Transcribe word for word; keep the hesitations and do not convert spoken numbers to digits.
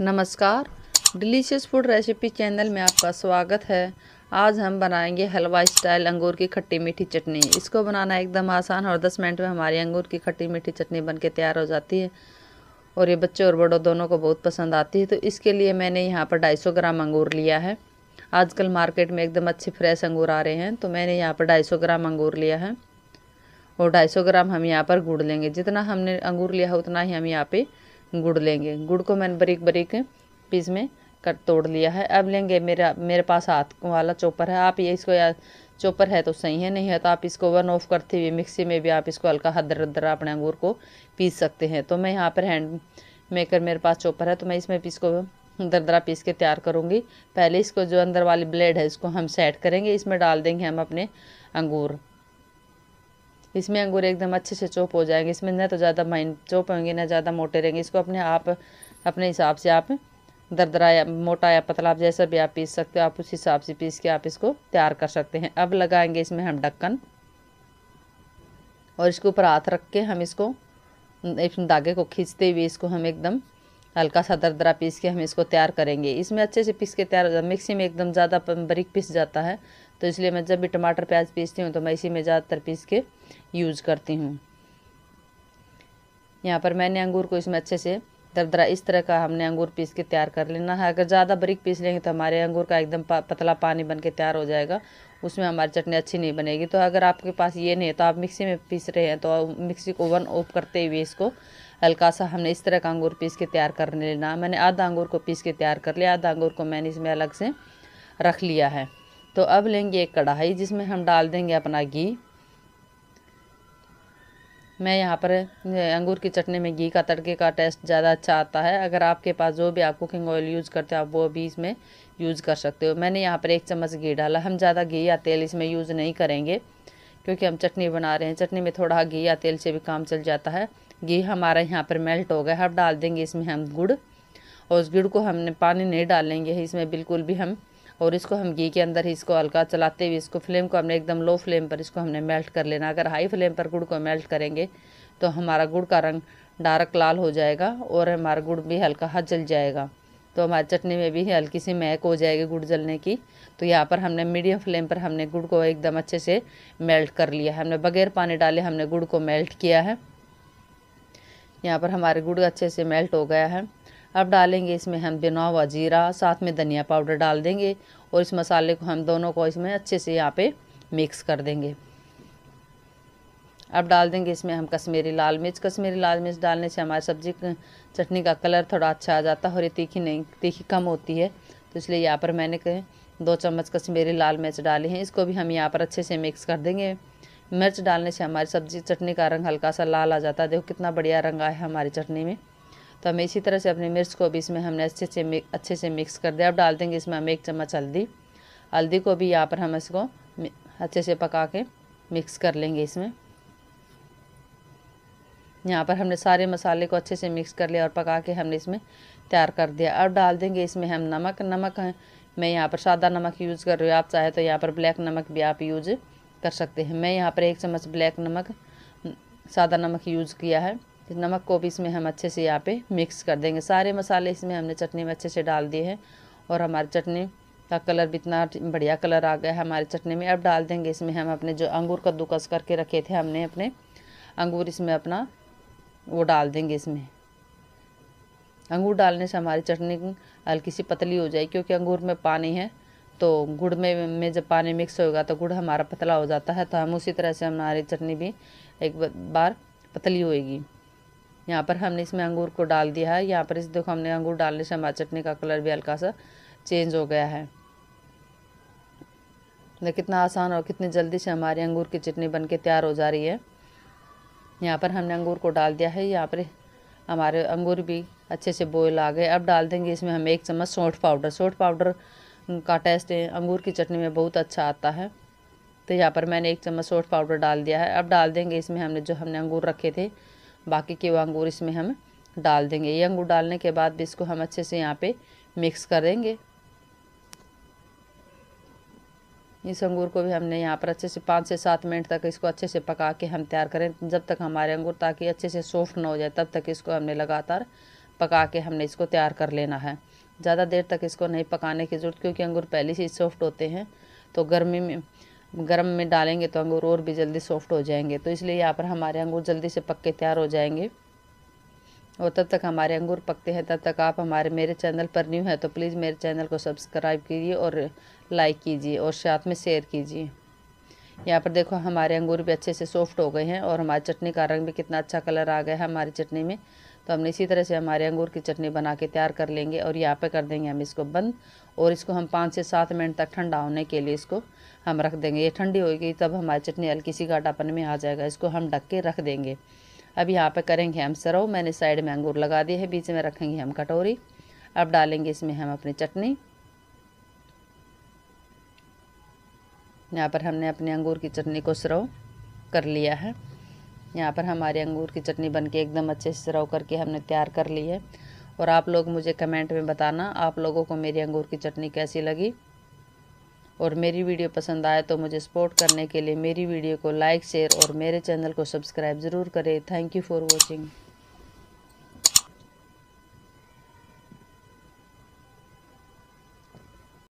नमस्कार, delicious food recipe channel में आपका स्वागत है। आज हम बनाएंगे हलवा स्टाइल अंगूर की खट्टी मीठी चटनी। इसको बनाना एकदम आसान और दस मिनट में हमारी अंगूर की खट्टी मीठी चटनी बनके तैयार हो जाती है और ये बच्चों और बड़ों दोनों को बहुत पसंद आती है। तो इसके लिए मैंने यहाँ पर दो सौ पचास ग्राम अंगूर लिया है। आजकल मार्केट में एकदम अच्छे फ्रेश अंगूर आ रहे हैं, तो मैंने यहाँ पर दो सौ पचास ग्राम अंगूर लिया है और दो सौ पचास ग्राम हम यहाँ पर गुड़ लेंगे। जितना हमने अंगूर लिया है उतना ही हम यहाँ पे गुड़ लेंगे। गुड़ को मैंने बारीक बारीक पीस में कट तोड़ लिया है। अब लेंगे, मेरा मेरे पास हाथ वाला चॉपर है। आप ये इसको, या चॉपर है तो सही है, नहीं है तो आप इसको वन ऑफ करते हुए मिक्सी में भी आप इसको हल्का हदर हदर अपने अंगूर को पीस सकते हैं। तो मैं यहाँ पर हैंड मेकर, मेरे पास चॉपर है, तो मैं इसमें इसको दरदरा पीस के तैयार करूँगी। पहले इसको जो अंदर वाली ब्लेड है इसको हम सेट करेंगे। इसमें डाल देंगे हम अपने अंगूर। इसमें अंगूर एकदम अच्छे से चॉप हो जाएंगे। इसमें न तो ज़्यादा माइन चॉप होंगे ना ज़्यादा मोटे रहेंगे। इसको अपने आप अपने हिसाब से आप दरदरा या मोटा या पतला, आप जैसा भी आप पीस सकते हो, आप उस हिसाब से पीस के आप इसको तैयार कर सकते हैं। अब लगाएंगे इसमें हम ढक्कन और इसके ऊपर हाथ रख के हम इसको इस धागे को खींचते हुए इसको हम एकदम हल्का सा दरदरा पीस के हम इसको तैयार करेंगे। इसमें अच्छे से पीस के तैयार, मिक्सी में एकदम ज़्यादा बारीक पीस जाता है, तो इसलिए मैं जब भी टमाटर प्याज पीसती हूँ तो मैं इसी में ज़्यादातर पीस के यूज़ करती हूँ। यहाँ पर मैंने अंगूर को इसमें अच्छे से दरदरा इस तरह का हमने अंगूर पीस के तैयार कर लेना है। अगर ज़्यादा बारीक पीस लेंगे तो हमारे अंगूर का एकदम पतला पानी बन के तैयार हो जाएगा, उसमें हमारी चटनी अच्छी नहीं बनेगी। तो अगर आपके पास ये नहीं है तो आप मिक्सी में पीस रहे हैं तो मिक्सी को वन ऑफ करते हुए इसको हल्का सा हमने इस तरह का अंगूर पीस के तैयार कर लेना। मैंने आधा अंगूर को पीस के तैयार कर लिया, आधा अंगूर को मैंने इसमें अलग से रख लिया है। तो अब लेंगे एक कढ़ाई, जिसमें हम डाल देंगे अपना घी। मैं यहाँ पर अंगूर की चटनी में घी का तड़के का टेस्ट ज़्यादा अच्छा आता है। अगर आपके पास जो भी आप कुकिंग ऑयल यूज़ करते हो आप वो भी इसमें यूज़ कर सकते हो। मैंने यहाँ पर एक चम्मच घी डाला। हम ज़्यादा घी या तेल इसमें यूज़ नहीं करेंगे क्योंकि हम चटनी बना रहे हैं। चटनी में थोड़ा घी या तेल से भी काम चल जाता है। घी हमारा यहाँ पर मेल्ट हो गया। अब डाल देंगे इसमें हम गुड़, और उस गुड़ को हमने पानी नहीं डालेंगे इसमें बिल्कुल भी हम, और इसको हम घी के अंदर ही इसको हल्का चलाते हुए इसको फ्लेम को हमने एकदम लो फ्लेम पर इसको हमने मेल्ट कर लेना। अगर हाई फ्लेम पर गुड़ को मेल्ट करेंगे तो हमारा गुड़ का रंग डार्क लाल हो जाएगा और हमारा गुड़ भी हल्का हाथ जल जाएगा, तो हमारी चटनी में भी हल्की सी महक हो जाएगी गुड़ जलने की। तो यहाँ पर हमने मीडियम फ्लेम पर हमने गुड़ को एकदम अच्छे से मेल्ट कर लिया है। हमने बगैर पानी डाले हमने गुड़ को मेल्ट किया है। यहाँ पर हमारे गुड़ अच्छे से मेल्ट हो गया है। अब डालेंगे इसमें हम भुना हुआ जीरा, साथ में धनिया पाउडर डाल देंगे और इस मसाले को हम दोनों को इसमें अच्छे से यहाँ पे मिक्स कर देंगे। अब डाल देंगे इसमें हम कश्मीरी लाल मिर्च। कश्मीरी लाल मिर्च डालने से हमारी सब्जी चटनी का कलर थोड़ा अच्छा आ जाता है और ये तीखी नहीं तीखी कम होती है, तो इसलिए यहाँ पर मैंने दो चम्मच कश्मीरी लाल मिर्च डाली हैं। इसको भी हम यहाँ पर अच्छे से मिक्स कर देंगे। मिर्च डालने से हमारी सब्जी चटनी का रंग हल्का सा लाल आ जाता है। देखो कितना बढ़िया रंग आया है हमारी चटनी में। तो हमें इसी तरह से अपनी मिर्च को भी इसमें हमने अच्छे से अच्छे से मिक्स कर दिया। अब डाल देंगे इसमें हम एक चम्मच हल्दी। हल्दी को भी यहाँ पर हम इसको अच्छे से पका के मिक्स कर लेंगे इसमें। यहाँ पर हमने सारे मसाले को अच्छे से मिक्स कर लिया और पका के हमने इसमें तैयार कर दिया। अब डाल देंगे इसमें हम नमक। नमक है, मैं यहाँ पर सादा नमक यूज़ कर रही हूँ, आप चाहे तो यहाँ पर ब्लैक नमक भी आप यूज़ कर सकते हैं। मैं यहाँ पर एक चम्मच ब्लैक नमक, सादा नमक यूज़ किया है। इस नमक को भी इसमें हम अच्छे से यहाँ पे मिक्स कर देंगे। सारे मसाले इसमें हमने चटनी में अच्छे से डाल दिए हैं और हमारी चटनी का कलर भी इतना बढ़िया कलर आ गया है हमारी चटनी में। अब डाल देंगे इसमें हम अपने जो अंगूर कद्दूकस करके रखे थे हमने अपने अंगूर, इसमें अपना वो डाल देंगे इसमें। अंगूर डालने से हमारी चटनी हल्की सी पतली हो जाएगी, क्योंकि अंगूर में पानी है तो गुड़ में में जब पानी मिक्स होगा तो गुड़ हमारा पतला हो जाता है। तो हम उसी तरह से हमारी चटनी भी एक बार पतली होएगी। यहाँ पर हमने इसमें अंगूर को डाल दिया है। यहाँ पर इस देखो हमने अंगूर डालने से हमारी चटनी का कलर भी हल्का सा चेंज हो गया है। देखिए कितना आसान और कितनी जल्दी से हमारी अंगूर की चटनी बनके तैयार हो जा रही है। यहाँ पर हमने अंगूर को डाल दिया है। यहाँ पर हमारे अंगूर भी अच्छे से बॉयल आ गए। अब डाल देंगे इसमें हम एक चम्मच सौंठ पाउडर। सौंठ पाउडर का टेस्ट अंगूर की चटनी में बहुत अच्छा आता है, तो यहाँ पर मैंने एक चम्मच सौंठ पाउडर डाल दिया है। अब डाल देंगे इसमें हमने जो हमने अंगूर रखे थे बाकी के वो अंगूर इसमें हम डाल देंगे। ये अंगूर डालने के बाद भी इसको हम अच्छे से यहाँ पे मिक्स करेंगे। इस अंगूर को भी हमने यहाँ पर अच्छे से पाँच से सात मिनट तक इसको अच्छे से पका के हम तैयार करें, जब तक हमारे अंगूर ताकि अच्छे से सॉफ्ट ना हो जाए तब तक इसको हमने लगातार पका के हमने इसको तैयार कर लेना है। ज़्यादा देर तक इसको नहीं पकाने की ज़रूरत, क्योंकि अंगूर पहले से ही सॉफ्ट होते हैं, तो गर्मी में गर्म में डालेंगे तो अंगूर और भी जल्दी सॉफ्ट हो जाएंगे। तो इसलिए यहाँ पर हमारे अंगूर जल्दी से पक के तैयार हो जाएंगे। और तब तक हमारे अंगूर पकते हैं, तब तक आप हमारे मेरे चैनल पर न्यू है तो प्लीज़ मेरे चैनल को सब्सक्राइब कीजिए और लाइक कीजिए और साथ में शेयर कीजिए। यहाँ पर देखो हमारे अंगूर भी अच्छे से सॉफ्ट हो गए हैं और हमारी चटनी का रंग भी कितना अच्छा कलर आ गया है हमारी चटनी में। तो हमने इसी तरह से हमारे अंगूर की चटनी बना के तैयार कर लेंगे और यहाँ पे कर देंगे हम इसको बंद, और इसको हम पाँच से सात मिनट तक ठंडा होने के लिए इसको हम रख देंगे। ये ठंडी होगी तब हमारी चटनी हल्की सी गाढ़ापन में आ जाएगा। इसको हम ढक के रख देंगे। अब यहाँ पे करेंगे हम सर्व। मैंने साइड में अंगूर लगा दिए हैं, बीच में रखेंगे हम कटोरी। अब डालेंगे इसमें हम अपनी चटनी। यहाँ पर हमने अपने अंगूर की चटनी को सर्व कर लिया है। यहाँ पर हमारे अंगूर की चटनी बनके एकदम अच्छे से सर्व करके हमने तैयार कर ली है। और आप लोग मुझे कमेंट में बताना आप लोगों को मेरी अंगूर की चटनी कैसी लगी। और मेरी वीडियो पसंद आए तो मुझे सपोर्ट करने के लिए मेरी वीडियो को लाइक शेयर और मेरे चैनल को सब्सक्राइब ज़रूर करें। Thank you for watching.